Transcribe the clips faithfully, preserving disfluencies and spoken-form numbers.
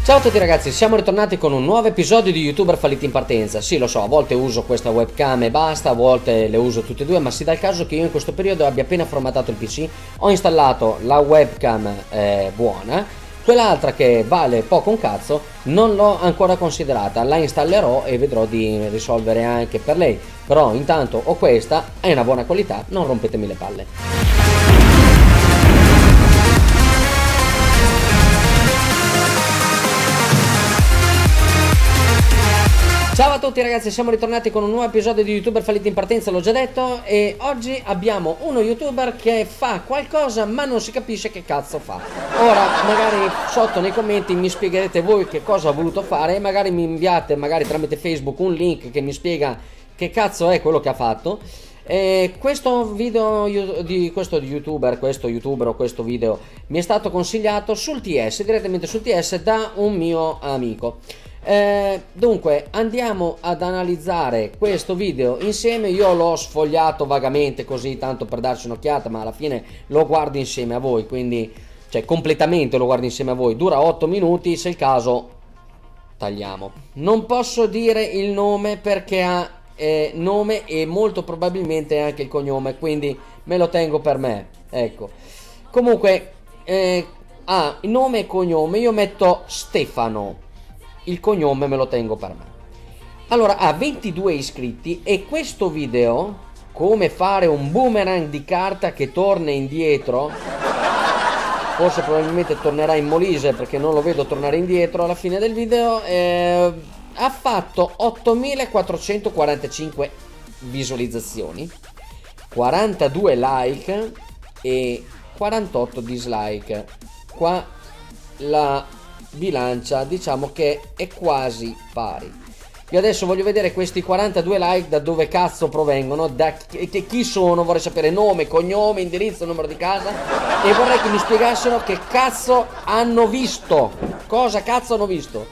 Ciao a tutti ragazzi, siamo ritornati con un nuovo episodio di YouTuber falliti in partenza. Sì, lo so, a volte uso questa webcam e basta, a volte le uso tutte e due, ma si dà il caso che io in questo periodo abbia appena formattato il P C, ho installato la webcam eh, buona, quell'altra che vale poco un cazzo non l'ho ancora considerata, la installerò e vedrò di risolvere anche per lei, però intanto ho questa, è una buona qualità, non rompetemi le palle. Ciao a tutti ragazzi, siamo ritornati con un nuovo episodio di YouTuber falliti in partenza, l'ho già detto, e oggi abbiamo uno YouTuber che fa qualcosa ma non si capisce che cazzo fa. Ora, magari sotto nei commenti mi spiegherete voi che cosa ha voluto fare e magari mi inviate, magari tramite Facebook, un link che mi spiega che cazzo è quello che ha fatto. E questo video di questo YouTuber, questo YouTuber o questo video mi è stato consigliato sul T S, direttamente sul T S da un mio amico. Eh, dunque andiamo ad analizzare questo video insieme. Io l'ho sfogliato vagamente così tanto per darci un'occhiata, ma alla fine lo guardo insieme a voi, quindi cioè completamente lo guardo insieme a voi. Dura otto minuti, se il caso tagliamo. Non posso dire il nome perché ha eh, nome e molto probabilmente anche il cognome, quindi me lo tengo per me, ecco. Comunque eh, ha il nome e cognome, io metto Stefano, il cognome me lo tengo per me. Allora, ha ventidue iscritti e questo video, come fare un boomerang di carta che torna indietro, forse probabilmente tornerà in Molise perché non lo vedo tornare indietro alla fine del video, eh, ha fatto ottomilaquattrocentoquarantacinque visualizzazioni, quarantadue like e quarantotto dislike. Qua la bilancia diciamo che è quasi pari. Io adesso voglio vedere questi quarantadue like da dove cazzo provengono, da chi, che chi sono, vorrei sapere nome, cognome, indirizzo, numero di casa, e vorrei che mi spiegassero che cazzo hanno visto, cosa cazzo hanno visto.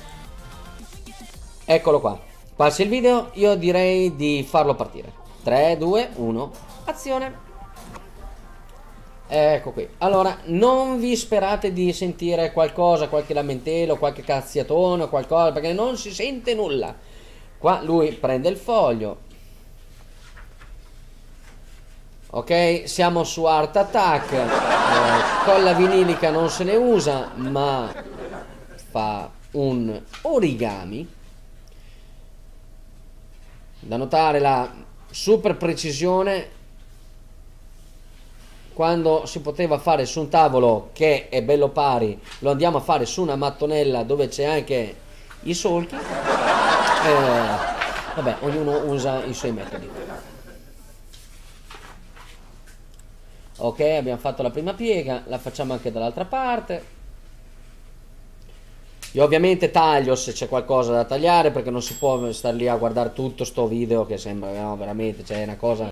Eccolo qua, passi il video, io direi di farlo partire. Tre, due, uno, azione. Ecco qui. Allora, non vi sperate di sentire qualcosa, qualche lamentelo, qualche cazziatone o qualcosa, perché non si sente nulla. Qua lui prende il foglio. Ok, siamo su Art Attack. Eh, colla vinilica non se ne usa, ma fa un origami. Da notare la super precisione. Quando si poteva fare su un tavolo che è bello pari, lo andiamo a fare su una mattonella dove c'è anche i solchi. Eh, vabbè, ognuno usa i suoi metodi. Ok, abbiamo fatto la prima piega, la facciamo anche dall'altra parte. Io ovviamente taglio se c'è qualcosa da tagliare, perché non si può stare lì a guardare tutto sto video che sembra, no, veramente, c'è cioè, una cosa...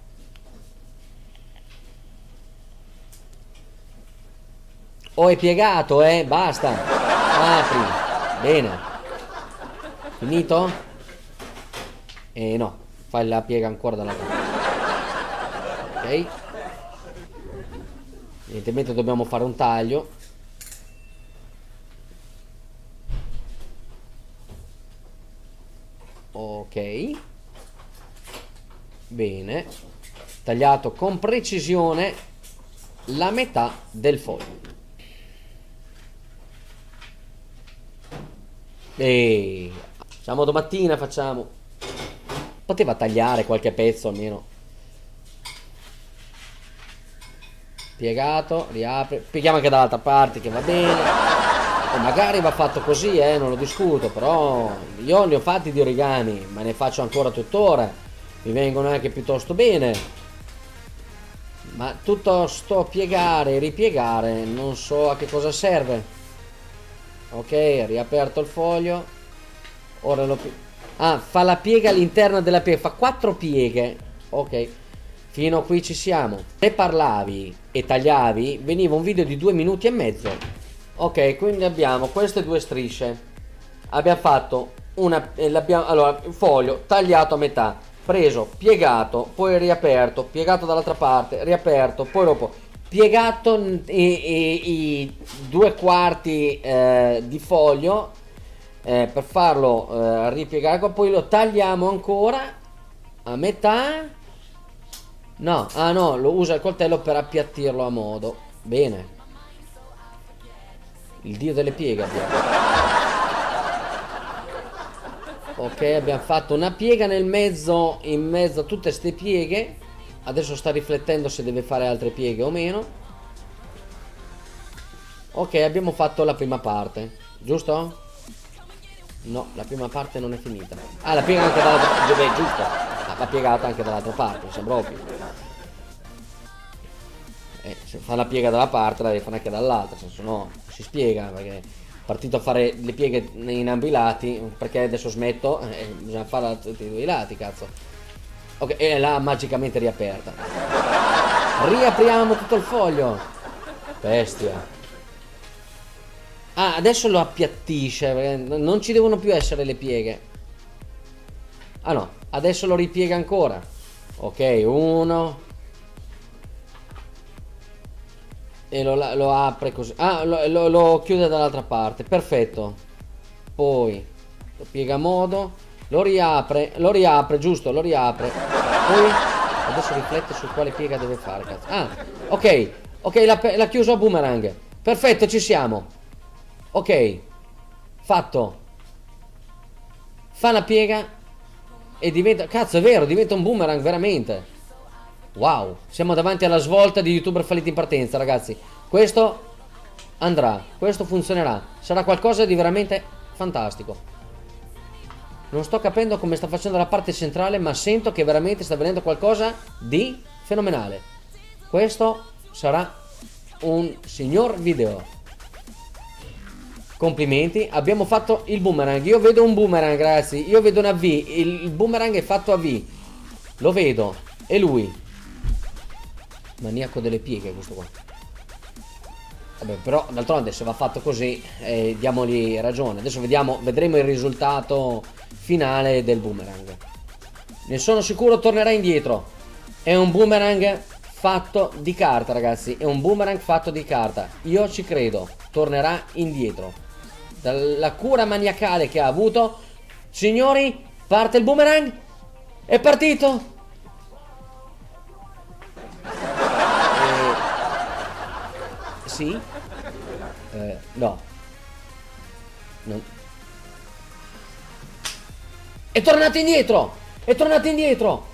Oh, è piegato, eh? Basta. Apri. Bene. Finito? Eh no. Fai la piega ancora dalla parte. Ok. Evidentemente dobbiamo fare un taglio. Ok. Bene. Tagliato con precisione la metà del foglio. E siamo domattina, facciamo. Poteva tagliare qualche pezzo almeno. Piegato, riapre. Pieghiamo anche dall'altra parte che va bene. O magari va fatto così, eh, non lo discuto. Però io ne ho fatti di origami, ma ne faccio ancora tuttora. Mi vengono anche piuttosto bene. Ma tutto sto piegare e ripiegare non so a che cosa serve. Ok, riaperto il foglio. Ora lo... Ah, fa la piega all'interno della piega. Fa quattro pieghe. Ok, fino a qui ci siamo. Se parlavi e tagliavi veniva un video di due minuti e mezzo. Ok, quindi abbiamo queste due strisce. Abbiamo fatto una... Eh, allora, il foglio tagliato a metà, preso, piegato, poi riaperto, piegato dall'altra parte, riaperto, poi dopo piegato i, i, i due quarti eh, di foglio eh, per farlo eh, ripiegare, poi lo tagliamo ancora a metà. No, ah no, lo usa il coltello per appiattirlo a modo. Bene. Il dio delle pieghe abbiamo. Ok, abbiamo fatto una piega nel mezzo, in mezzo a tutte ste pieghe. Adesso sta riflettendo se deve fare altre pieghe o meno. Ok, abbiamo fatto la prima parte, giusto? No, la prima parte non è finita. Ah, la piega anche dall'altra parte. Dove è giusto? Ah, va piegata anche dall'altra parte, sembra ovvio. Eh, se fa la piega da una parte la deve fare anche dall'altra, se no si spiega, perché partito a fare le pieghe in ambi i lati, perché adesso smetto, eh, bisogna farla da tutti e due i lati, cazzo. Ok, e l'ha magicamente riaperta. Riapriamo tutto il foglio. Bestia. Ah, adesso lo appiattisce, perché non ci devono più essere le pieghe. Ah no, adesso lo ripiega ancora. Ok, uno. E lo, lo apre così. Ah, lo, lo, lo chiude dall'altra parte. Perfetto. Poi lo piega a modo. Lo riapre. Lo riapre, giusto, lo riapre. Poi adesso riflette su quale piega deve fare, cazzo. Ah, ok. Ok, l'ha chiuso a boomerang. Perfetto, ci siamo. Ok. Fatto. Fa la piega e diventa... Cazzo, è vero, diventa un boomerang, veramente. Wow, siamo davanti alla svolta di YouTuber falliti in partenza, ragazzi. Questo andrà, questo funzionerà. Sarà qualcosa di veramente fantastico. Non sto capendo come sta facendo la parte centrale, ma sento che veramente sta venendo qualcosa di fenomenale. Questo sarà un signor video. Complimenti, abbiamo fatto il boomerang. Io vedo un boomerang, ragazzi. Io vedo una V. Il boomerang è fatto a V. Lo vedo. E lui maniaco delle pieghe questo qua. Vabbè, però d'altronde se va fatto così eh, diamogli ragione. Adesso vediamo, vedremo il risultato finale del boomerang. Ne sono sicuro tornerà indietro. È un boomerang fatto di carta, ragazzi. È un boomerang fatto di carta. Io ci credo. Tornerà indietro. Dalla cura maniacale che ha avuto. Signori, parte il boomerang. È partito. Sì? Eh, no. Non. È tornato indietro! È tornato indietro!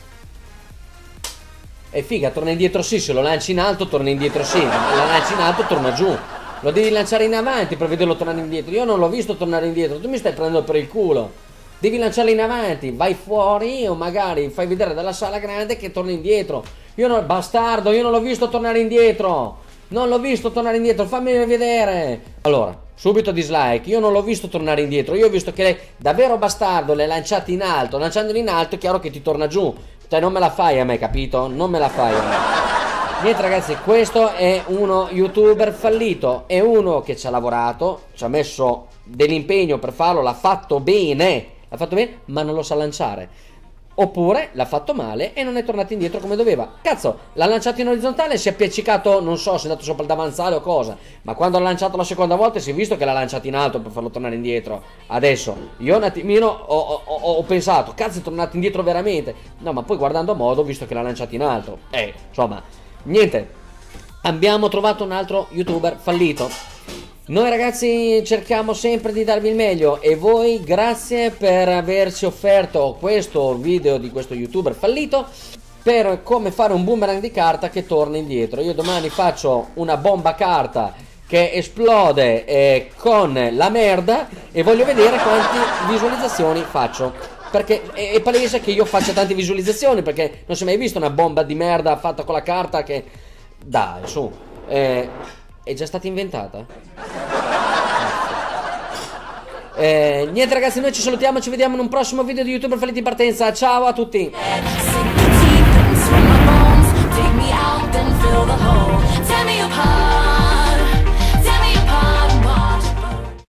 È figa, torna indietro sì, se lo lanci in alto torna indietro sì, la lanci in alto torna giù. Lo devi lanciare in avanti per vederlo tornare indietro. Io non l'ho visto tornare indietro, tu mi stai prendendo per il culo. Devi lanciarlo in avanti, vai fuori o magari fai vedere dalla sala grande che torna indietro. Io non... Bastardo, io non l'ho visto tornare indietro! Non l'ho visto tornare indietro, fammi vedere. Allora, subito dislike. Io non l'ho visto tornare indietro. Io ho visto che lei, davvero bastardo, l'hai lanciato in alto. Lanciandolo in alto è chiaro che ti torna giù. Cioè non me la fai a me, capito? Non me la fai a me. Niente ragazzi, questo è uno YouTuber fallito. È uno che ci ha lavorato, ci ha messo dell'impegno per farlo. L'ha fatto bene. L'ha fatto bene, ma non lo sa lanciare. Oppure l'ha fatto male e non è tornato indietro come doveva. Cazzo, l'ha lanciato in orizzontale e si è appiccicato, non so se è andato sopra il davanzale o cosa. Ma quando l'ha lanciato la seconda volta si è visto che l'ha lanciato in alto per farlo tornare indietro. Adesso, io un attimino ho, ho, ho pensato, cazzo è tornato indietro veramente. No, ma poi guardando a modo ho visto che l'ha lanciato in alto. Eh, insomma, niente. Abbiamo trovato un altro YouTuber fallito. Noi ragazzi cerchiamo sempre di darvi il meglio e voi grazie per averci offerto questo video di questo YouTuber fallito per come fare un boomerang di carta che torna indietro. Io domani faccio una bomba carta che esplode eh, con la merda e voglio vedere quante visualizzazioni faccio, perché è, è palese che io faccia tante visualizzazioni, perché non si è mai visto una bomba di merda fatta con la carta che... Dai, su, eh, è già stata inventata? Eh, niente ragazzi, noi ci salutiamo, ci vediamo in un prossimo video di YouTuber falliti in partenza. Ciao a tutti. Take me out, then fill the hole. Tear me apart.